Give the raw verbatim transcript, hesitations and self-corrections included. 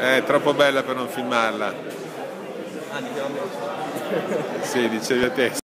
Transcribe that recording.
È troppo bella per non filmarla. Ah, diciamo. Sì, dicevi a te.